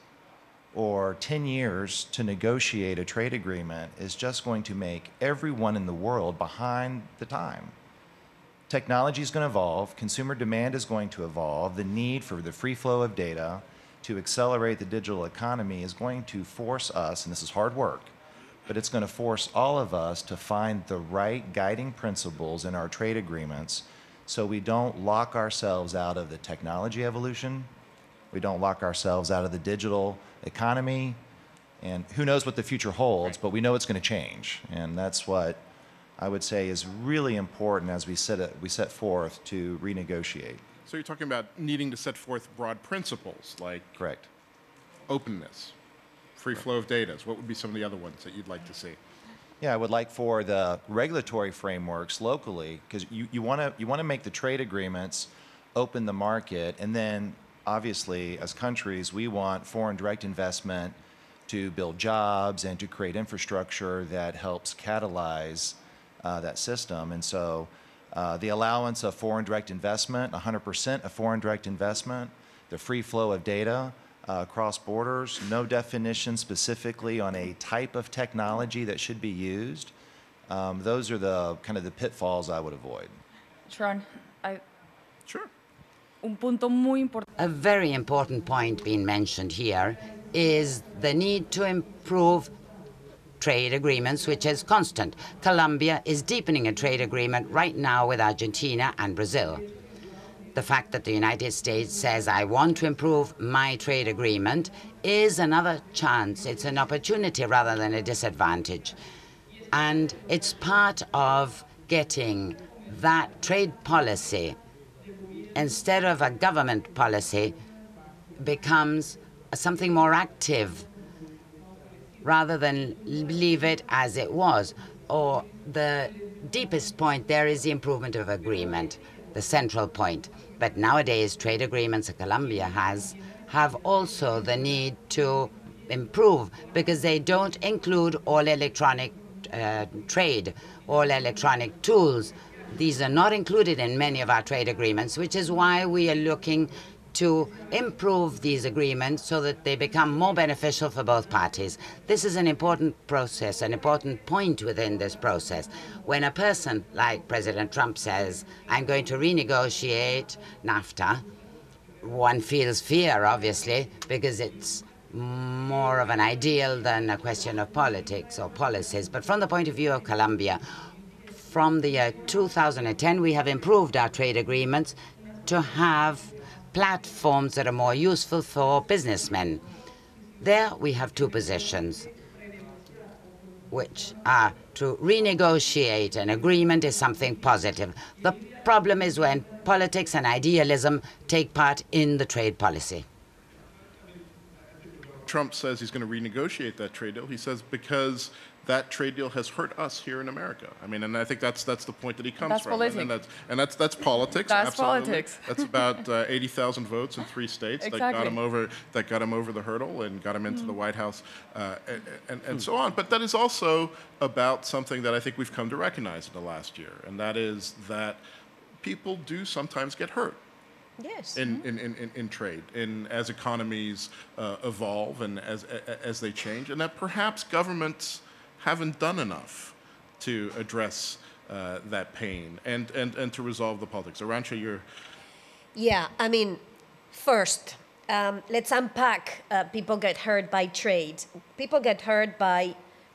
or ten years to negotiate a trade agreement is just going to make everyone in the world behind the time. Technology is going to evolve, consumer demand is going to evolve, the need for the free flow of data to accelerate the digital economy is going to force us, and this is hard work, but it's going to force all of us to find the right guiding principles in our trade agreements so we don't lock ourselves out of the technology evolution, we don't lock ourselves out of the digital economy, and who knows what the future holds, but we know it's going to change. And that's what I would say is really important as we set, it, we set forth to renegotiate. So you're talking about needing to set forth broad principles like Correct. openness, free flow of data. What would be some of the other ones that you'd like to see? Yeah, I would like for the regulatory frameworks locally, because you, you want to you want to make the trade agreements open the market, and then obviously as countries we want foreign direct investment to build jobs and to create infrastructure that helps catalyze uh, that system. And so uh, the allowance of foreign direct investment, one hundred percent of foreign direct investment, the free flow of data Uh, across borders, no definition specifically on a type of technology that should be used. Um, those are the kind of the pitfalls I would avoid. Shawn, I, Sure. un punto muy importante. A very important point being mentioned here is the need to improve trade agreements, which is constant. Colombia is deepening a trade agreement right now with Argentina and Brazil. The fact that the United States says, I want to improve my trade agreement, is another chance. It's an opportunity rather than a disadvantage. And it's part of getting that trade policy, instead of a government policy, becomes something more active rather than leave it as it was. Or the deepest point there is the improvement of agreement, the central point. But nowadays, trade agreements that Colombia has have also the need to improve, because they don't include all electronic uh, trade, all electronic tools. These are not included in many of our trade agreements, which is why we are looking to improve these agreements so that they become more beneficial for both parties. This is an important process, an important point within this process. When a person like President Trump says, I'm going to renegotiate NAFTA, one feels fear, obviously, because it's more of an ideal than a question of politics or policies. But from the point of view of Colombia, from the year two thousand ten, we have improved our trade agreements to have platforms that are more useful for businessmen. There we have two positions, which are to renegotiate an agreement is something positive. The problem is when politics and idealism take part in the trade policy. Trump says he's going to renegotiate that trade deal. He says because that trade deal has hurt us here in America. I mean, and I think that's that's the point that he comes That's from. politics. And that's and that's that's politics. That's absolutely. politics. That's about uh, eighty thousand votes in three states Exactly. that got him over that got him over the hurdle and got him into mm. the White House uh, and, and, and so on. But that is also about something that I think we've come to recognize in the last year, and that is that people do sometimes get hurt. Yes. In, in, in, in trade, in as economies uh, evolve and as as they change, and that perhaps governments haven't done enough to address uh, that pain and, and, and to resolve the politics. Arancha, you're... Yeah, I mean, first, um, let's unpack uh, people get hurt by trade. People get hurt by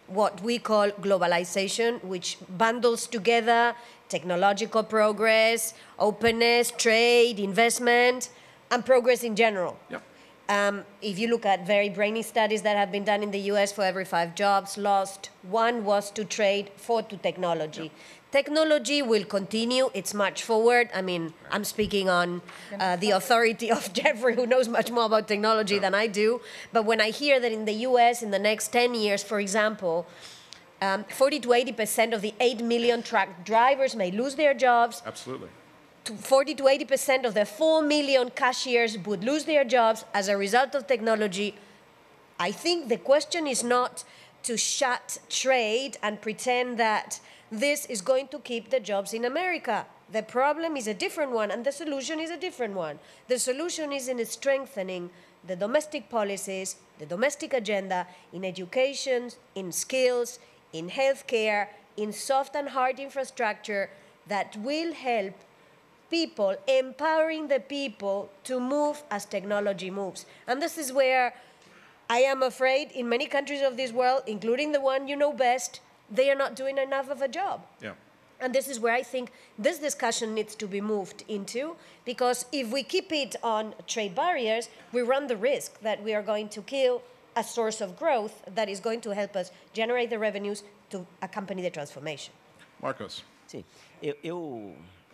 what we call globalization, which bundles together technological progress, openness, trade, investment, and progress in general. Yep. Um, if you look at very brainy studies that have been done in the U S, for every five jobs lost, one was to trade, four to technology. Yep. Technology will continue its march forward. I mean, I'm speaking on uh, the authority of Jeffery, who knows much more about technology yep. than I do. But when I hear that in the U S, in the next ten years, for example, um, forty to eighty percent of the eight million truck drivers may lose their jobs. Absolutely. forty to eighty percent of the four million cashiers would lose their jobs as a result of technology. I think the question is not to shut trade and pretend that this is going to keep the jobs in America. The problem is a different one, and the solution is a different one. The solution is in strengthening the domestic policies, the domestic agenda, in education, in skills, in healthcare, in soft and hard infrastructure that will help people, empowering the people to move as technology moves. And this is where I am afraid in many countries of this world, including the one you know best, they are not doing enough of a job. Yeah. And this is where I think this discussion needs to be moved into, because if we keep it on trade barriers, we run the risk that we are going to kill a source of growth that is going to help us generate the revenues to accompany the transformation. Marcos. Sim, eu, eu,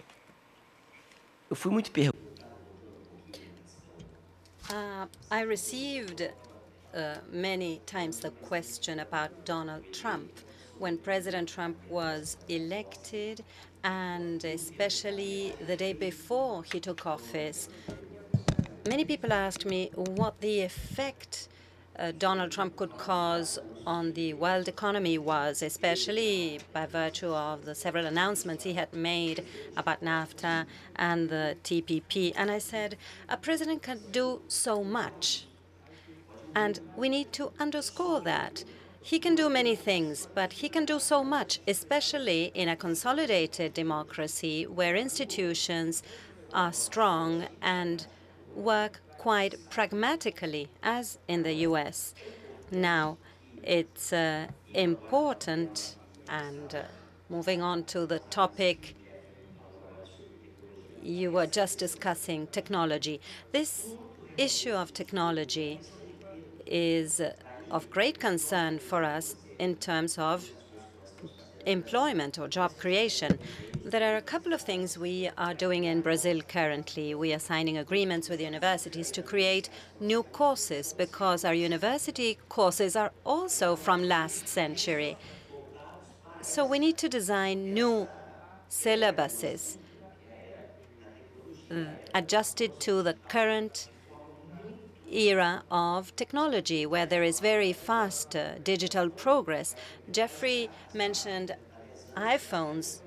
eu fui muito perguntado. Uh, I received uh, many times the question about Donald Trump when President Trump was elected, and especially the day before he took office. Many people asked me what the effect uh, Donald Trump could cause on the world economy was, especially by virtue of the several announcements he had made about NAFTA and the T P P. And I said, a president can do so much. And we need to underscore that. He can do many things, but he can do so much, especially in a consolidated democracy where institutions are strong and work quite pragmatically, as in the U S. Now, it's uh, important, and uh, moving on to the topic you were just discussing, technology. This issue of technology is uh, of great concern for us in terms of employment or job creation. There are a couple of things we are doing in Brazil currently. We are signing agreements with universities to create new courses, because our university courses are also from last century. So we need to design new syllabuses uh, adjusted to the current era of technology, where there is very fast uh, digital progress. Jeffery mentioned iPhones.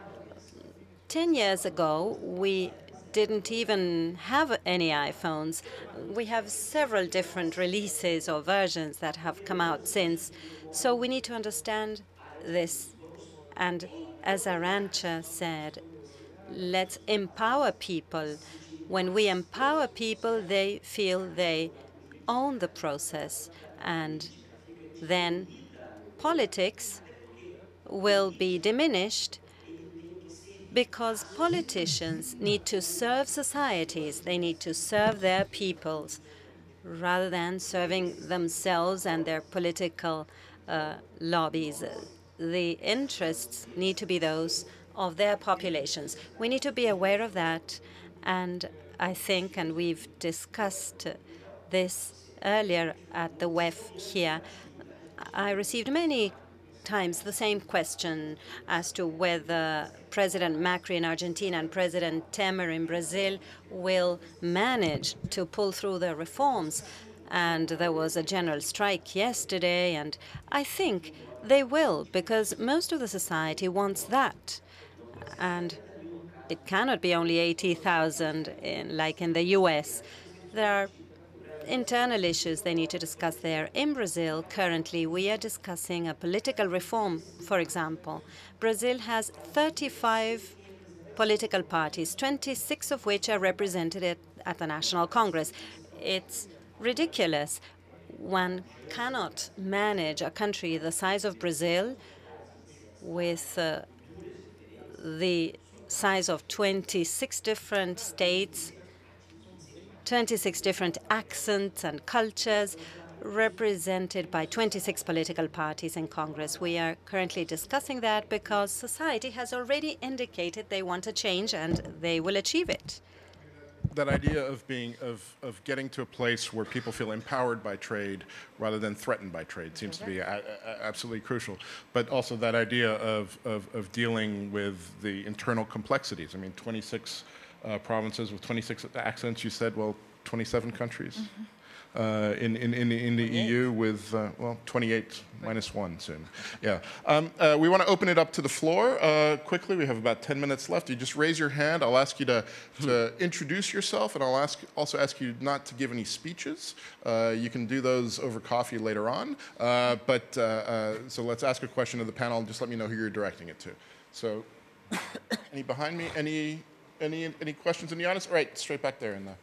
Ten years ago, we didn't even have any iPhones. We have several different releases or versions that have come out since. So we need to understand this. And as Arancha said, let's empower people. When we empower people, they feel they own the process. And then politics will be diminished, because politicians need to serve societies. They need to serve their peoples rather than serving themselves and their political uh, lobbies. The interests need to be those of their populations. We need to be aware of that. And I think, and we've discussed this earlier at the W E F here, I received many times the same question as to whether President Macri in Argentina and President Temer in Brazil will manage to pull through the reforms. And there was a general strike yesterday, and I think they will, because most of the society wants that. And it cannot be only eighty thousand in, like in the U S. There are internal issues they need to discuss there. In Brazil, currently, we are discussing a political reform, for example. Brazil has thirty-five political parties, twenty-six of which are represented at, at the National Congress. It's ridiculous. One cannot manage a country the size of Brazil with uh, the size of twenty-six different states, twenty-six different accents and cultures, represented by twenty-six political parties in Congress. We are currently discussing that because society has already indicated they want a change and they will achieve it. That idea of being of, of getting to a place where people feel empowered by trade rather than threatened by trade seems to be a, a, absolutely crucial. But also that idea of, of, of dealing with the internal complexities. I mean, twenty-six uh, provinces with twenty-six accents. You said, well, twenty-seven countries. Mm-hmm. Uh, in, in, in, the, in the E U with, uh, well, twenty-eight minus one soon. Yeah. Um, uh, we want to open it up to the floor uh, quickly. We have about ten minutes left. You just raise your hand. I'll ask you to, to introduce yourself, and I'll ask, also ask you not to give any speeches. Uh, you can do those over coffee later on. Uh, but uh, uh, so let's ask a question of the panel, and just let me know who you're directing it to. So, any behind me? Any, any, any questions in the audience? All right, straight back there in the.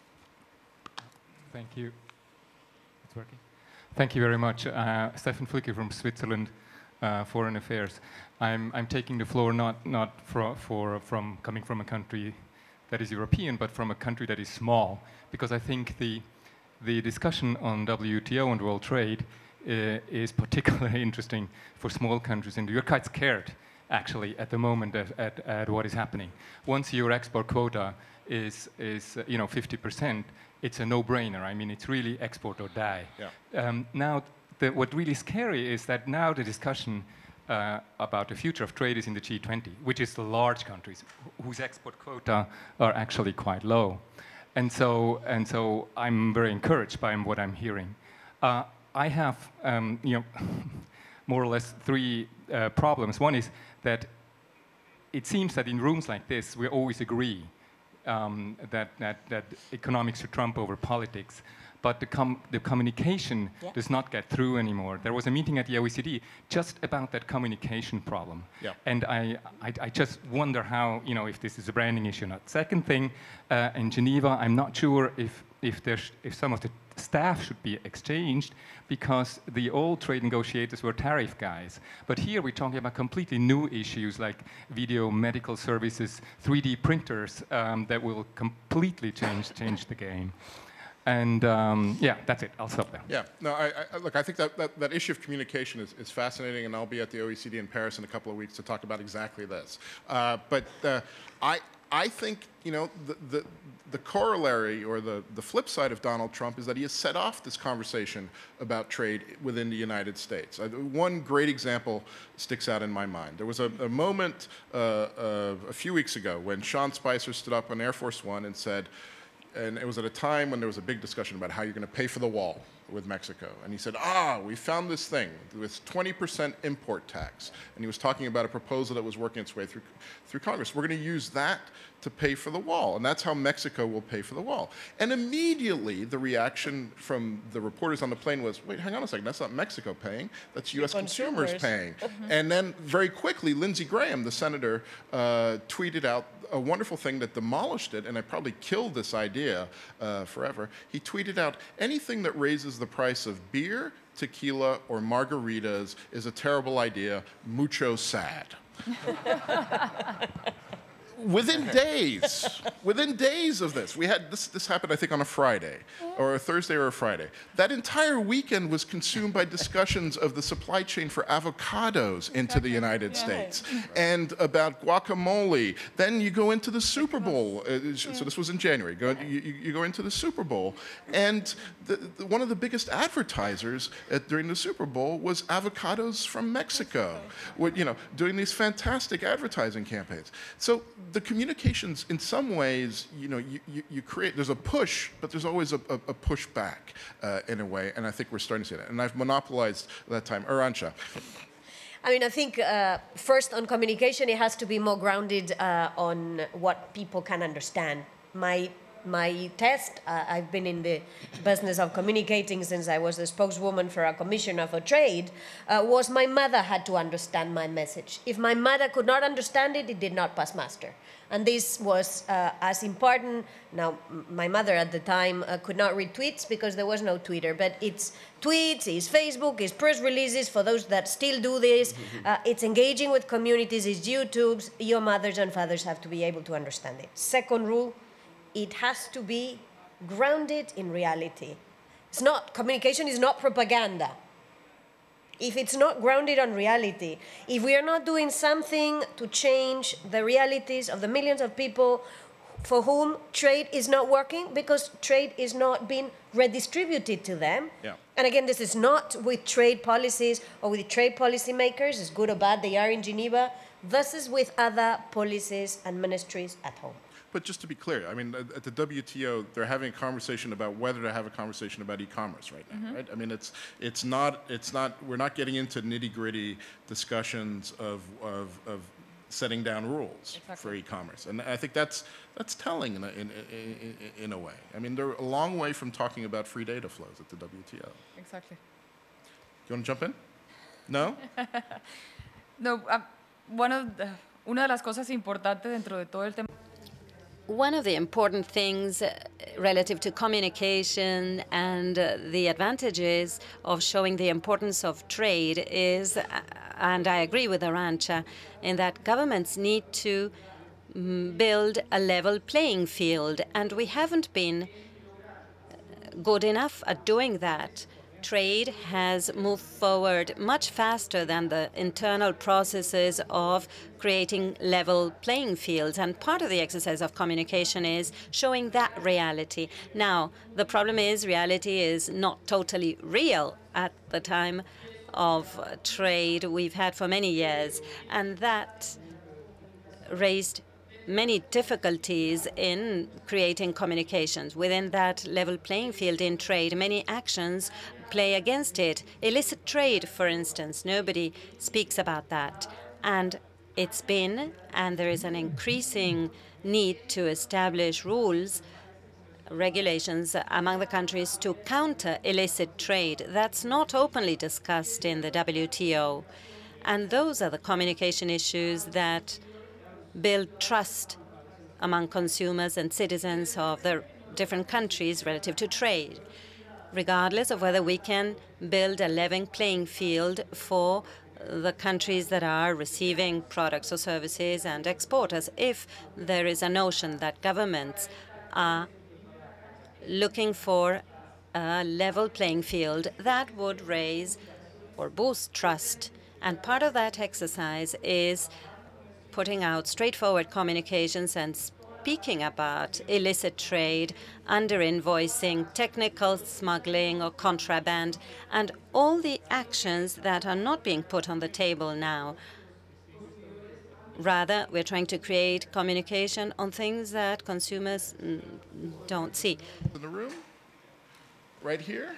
Thank you. It's working. Thank you very much. Uh, Stefan Flicke from Switzerland uh, Foreign Affairs. I'm, I'm taking the floor not, not for, for, from coming from a country that is European, but from a country that is small, because I think the, the discussion on W T O and world trade uh, is particularly interesting for small countries, and you're quite scared, actually, at the moment at, at, at what is happening. Once your export quota is, is uh, you know, fifty percent, it's a no-brainer. I mean, it's really export or die. Yeah. Um, now, the, what really scary is that now the discussion uh, about the future of trade is in the G twenty, which is the large countries whose export quota are actually quite low. And so, and so I'm very encouraged by what I'm hearing. Uh, I have, um, you know, more or less three uh, problems. One is that it seems that in rooms like this, we always agree Um, that, that, that economics should trump over politics, but the, com the communication yeah. does not get through anymore. There was a meeting at the O E C D just about that communication problem, yeah. and I, I, I just wonder how, you know, if this is a branding issue or not. Second thing, uh, in Geneva, I'm not sure if, if, there's, if some of the staff should be exchanged, because the old trade negotiators were tariff guys. But here we're talking about completely new issues like video medical services, three D printers um, that will completely change, change the game. And um, yeah, that's it. I'll stop there. Yeah. No, I, I, look, I think that, that, that issue of communication is, is fascinating, and I'll be at the O E C D in Paris in a couple of weeks to talk about exactly this. Uh, but uh, I, I think, you know, the, the, the corollary or the, the flip side of Donald Trump is that he has set off this conversation about trade within the United States. I, one great example sticks out in my mind. There was a, a moment uh, uh, a few weeks ago when Shawn Spicer stood up on Air Force One and said, and it was at a time when there was a big discussion about how you're going to pay for the wall with Mexico. And he said, ah, we found this thing with twenty percent import tax. And he was talking about a proposal that was working its way through, through Congress. We're going to use that to pay for the wall. And that's how Mexico will pay for the wall. And immediately the reaction from the reporters on the plane was, wait, hang on a second, that's not Mexico paying, that's U S consumers, consumers paying. Mm-hmm. And then very quickly, Lindsey Graham, the senator, uh, tweeted out a wonderful thing that demolished it, and it probably killed this idea uh, forever. He tweeted out, anything that raises the price of beer, tequila, or margaritas is a terrible idea, mucho sad. Within days, within days of this, we had this, this happened, I think, on a Friday, or a Thursday or a Friday. That entire weekend was consumed by discussions of the supply chain for avocados into the United States and about guacamole. Then you go into the Super Bowl. Uh, so this was in January. Go, you, you go into the Super Bowl, and the, the, one of the biggest advertisers at, during the Super Bowl was avocados from Mexico, with, you know, doing these fantastic advertising campaigns. So the communications, in some ways, you know, you, you, you create, there's a push, but there's always a, a, a push back uh, in a way, and I think we're starting to see that. And I've monopolized that time. Arancha. I mean, I think uh, first on communication, it has to be more grounded uh, on what people can understand. My My test, uh, I've been in the business of communicating since I was the spokeswoman for a commissioner for trade, uh, was my mother had to understand my message. If my mother could not understand it, it did not pass muster. And this was uh, as important. Now, my mother at the time uh, could not read tweets because there was no Twitter, but it's tweets, it's Facebook, it's press releases for those that still do this. Uh, it's engaging with communities, it's YouTubes. Your mothers and fathers have to be able to understand it. Second rule, it has to be grounded in reality. It's not, communication is not propaganda. If it's not grounded on reality, if we are not doing something to change the realities of the millions of people for whom trade is not working because trade is not being redistributed to them. Yeah. And again, this is not with trade policies or with trade policy makers, it's good or bad, they are in Geneva. This is with other policies and ministries at home. But just to be clear, I mean, at the W T O, they're having a conversation about whether to have a conversation about e-commerce right now, mm-hmm. right? I mean, it's it's not it's not we're not getting into nitty-gritty discussions of of, of setting down rules exactly. for e-commerce, and I think that's that's telling in a, in, in in a way. I mean, they're a long way from talking about free data flows at the W T O. Exactly. You want to jump in? No. No. Um, one of the, una de las cosas importantes dentro de todo el tema. One of the important things uh, relative to communication and uh, the advantages of showing the importance of trade is, uh, and I agree with Arancha, in that governments need to mm, build a level playing field, and we haven't been good enough at doing that. Trade has moved forward much faster than the internal processes of creating level playing fields. And part of the exercise of communication is showing that reality. Now, the problem is reality is not totally real at the time of uh, trade we've had for many years. And that raised many difficulties in creating communications. Within that level playing field in trade, many actions play against it. Illicit trade, for instance, nobody speaks about that. And it's been, and there is an increasing need to establish rules, regulations among the countries to counter illicit trade. That's not openly discussed in the W T O. And those are the communication issues that build trust among consumers and citizens of the different countries relative to trade, regardless of whether we can build a level playing field for the countries that are receiving products or services and exporters. If there is a notion that governments are looking for a level playing field, that would raise or boost trust. And part of that exercise is putting out straightforward communications and speaking about illicit trade, under-invoicing, technical smuggling or contraband, and all the actions that are not being put on the table now. Rather, we're trying to create communication on things that consumers mm, don't see. In the room, right here.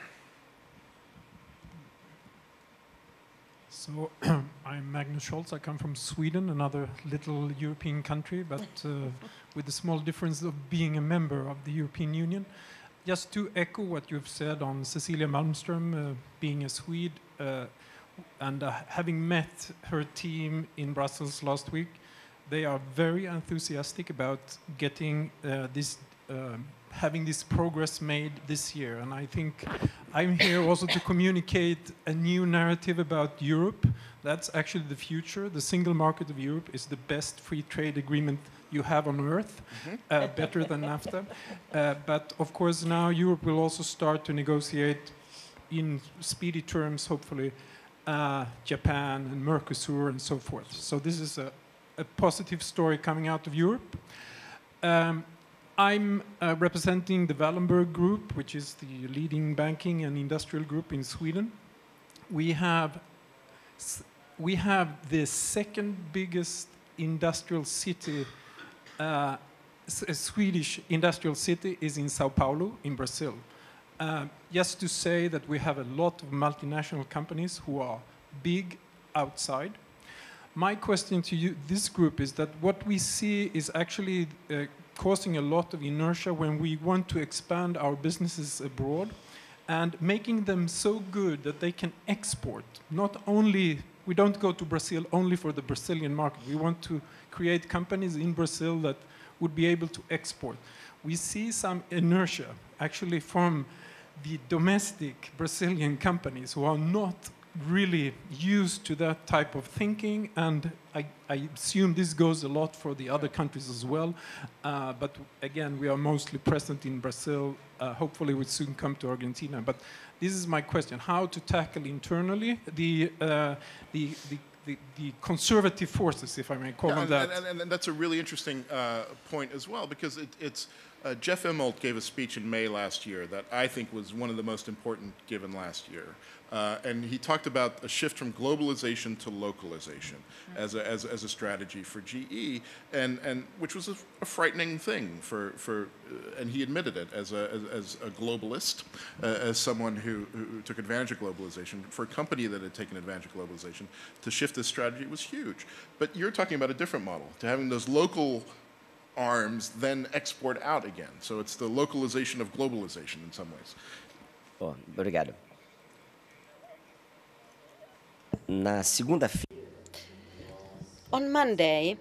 So I'm Magnus Scholz. I come from Sweden, another little European country, but uh, with the small difference of being a member of the European Union. Just to echo what you've said on Cecilia Malmström, uh, being a Swede, uh, and uh, having met her team in Brussels last week, they are very enthusiastic about getting uh, this, uh, having this progress made this year. And I think I'm here also to communicate a new narrative about Europe. That's actually the future. The single market of Europe is the best free trade agreement you have on earth, mm-hmm. uh, better than NAFTA. Uh, but of course now Europe will also start to negotiate in speedy terms, hopefully, uh, Japan and Mercosur and so forth. So this is a, a positive story coming out of Europe. Um, I'm uh, representing the Wallenberg Group, which is the leading banking and industrial group in Sweden. We have, we have the second biggest industrial city, uh, a Swedish industrial city is in Sao Paulo in Brazil. Uh, just to say that we have a lot of multinational companies who are big outside. My question to you, this group, is that what we see is actually uh, causing a lot of inertia when we want to expand our businesses abroad and making them so good that they can export, not only we don't go to Brazil only for the Brazilian market. We want to create companies in Brazil that would be able to export. We see some inertia actually from the domestic Brazilian companies who are not really used to that type of thinking, and I, I assume this goes a lot for the other countries as well. Uh, but again, we are mostly present in Brazil. Uh, hopefully, we soon come to Argentina. But this is my question: how to tackle internally the uh, the, the The, the conservative forces, if I may call yeah, them and, that. And, and, and that's a really interesting uh, point as well, because it, it's uh, Jeff Immelt gave a speech in May last year that I think was one of the most important given last year. Uh, and he talked about a shift from globalization to localization mm-hmm. as, a, as, as a strategy for G E, and, and which was a, a frightening thing for, for uh, and he admitted it as a, as, as a globalist, uh, as someone who, who took advantage of globalization. For a company that had taken advantage of globalization, to shift this strategy was huge. But you're talking about a different model, to having those local arms then export out again. So it's the localization of globalization in some ways. Oh, obrigado. Na segunda-feira. On Monday,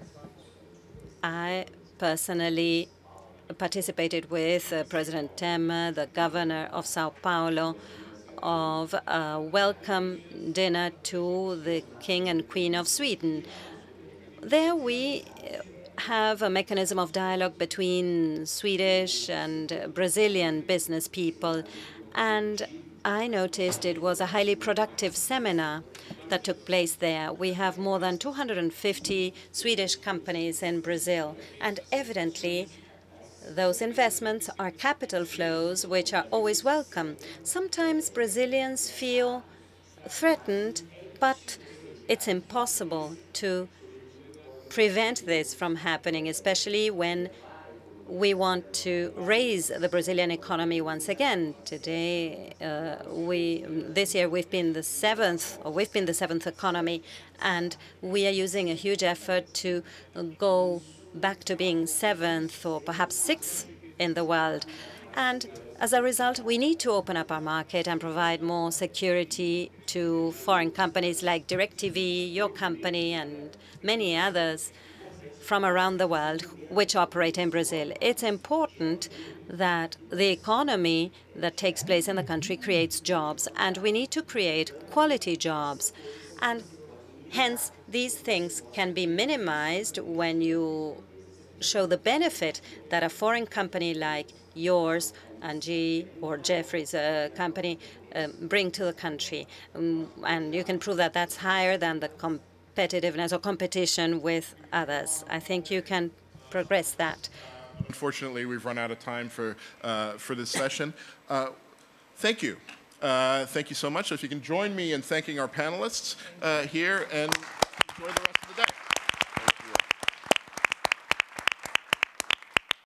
I personally participated with uh, President Temer, the governor of Sao Paulo, of a welcome dinner to the King and Queen of Sweden. There we have a mechanism of dialogue between Swedish and Brazilian business people, and I noticed it was a highly productive seminar that took place there. We have more than two hundred fifty Swedish companies in Brazil, and evidently those investments are capital flows which are always welcome. Sometimes Brazilians feel threatened, but it's impossible to prevent this from happening, especially when we want to raise the Brazilian economy once again. Today, uh, we this year we've been the seventh, or we've been the seventh economy, and we are using a huge effort to go back to being seventh or perhaps sixth in the world. And as a result, we need to open up our market and provide more security to foreign companies like DIRECTV, your company, and many others from around the world which operate in Brazil. It's important that the economy that takes place in the country creates jobs, and we need to create quality jobs. And hence, these things can be minimized when you show the benefit that a foreign company like yours and G or Jeffery's uh, company uh, bring to the country. Um, and you can prove that that's higher than the competitiveness or competition with others. I think you can progress that. Unfortunately, we've run out of time for, uh, for this session. Uh, thank you. Uh, thank you so much. If you can join me in thanking our panelists uh, here, and enjoy the rest.